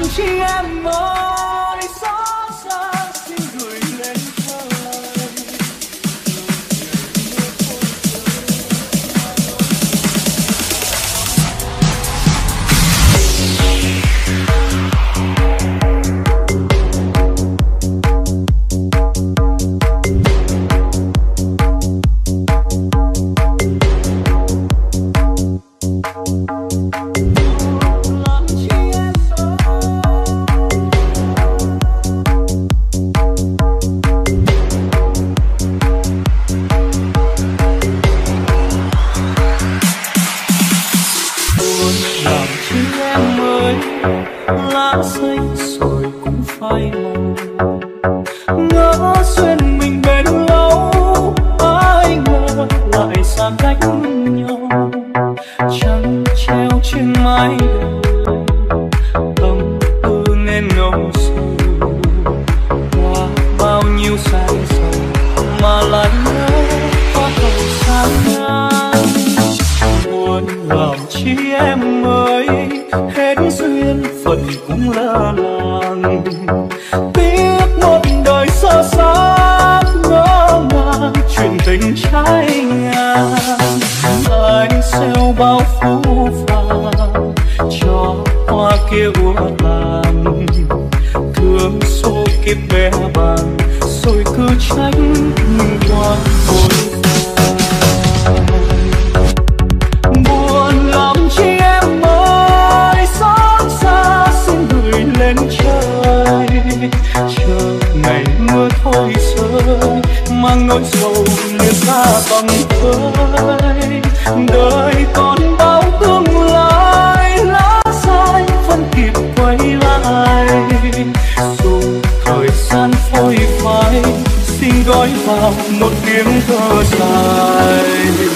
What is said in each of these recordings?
chi em ơi xót xa xin gửi lên trời. Lá xanh rồi cũng phai màu, ngỡ duyên mình bền lâu, ai ngờ lại xa cách nhau. Trăng treo trên mái đầu, tâm tư nên ngâu sầu. Qua bao nhiêu sai sầu mà lại nhớ có thời gian ngang. Buồn lòng chi em ơi, hết duyên phận cũng lỡ làng. Tiếc một đời sơ xác ngỡ ngàng chuyện tình trái ngang. Anh gieo bao phũ phàng cho hoa kia úa tàn. Thương số kiếp bé bàng rồi cứ tránh qua vội vàng. Buồn lòng chi em ơi xót xa xin gửi lên trời. Chờ ngày mưa thôi rơi mang nỗi sầu liệt ra bằng phơi. Đời còn bao tương lai lá xanh vẫn kịp quay lại. Dù thời gian phôi phai xin gói vào một tiếng thở dài.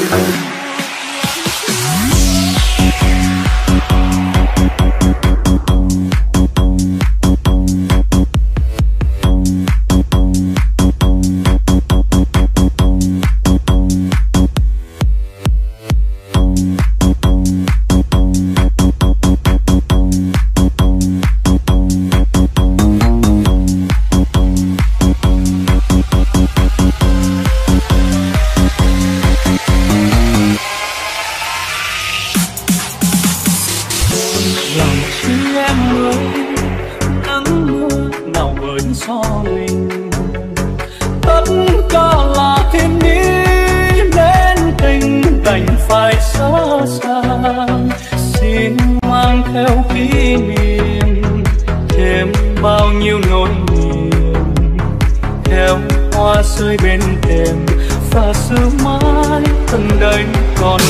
Rơi bên thềm và xưa mãi thân đây còn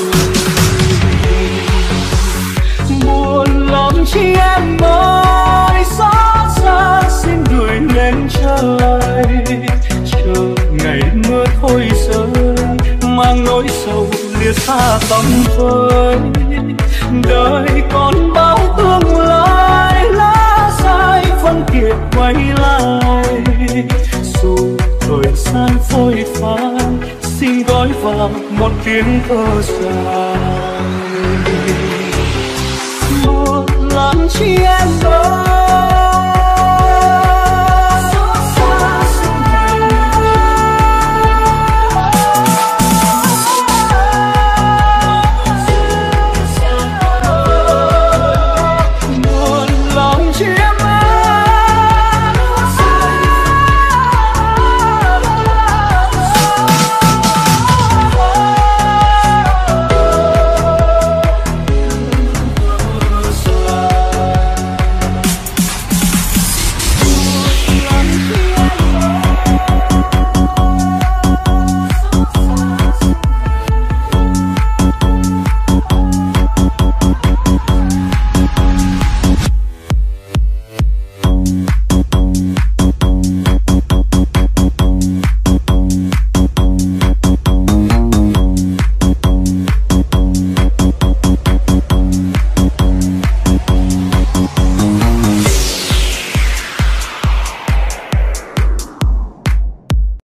buồn lòng chi em ơi xót xa xin gửi lên trời. Chờ ngày mưa thôi rơi mang nỗi sầu lìa xa tầm vơi. Đời còn bao tương lai lá sai vẫn kịp quay lại. Dù thời gian phôi phai xin gói vào một tiếng thở dài. Buồn lòng chi em ơi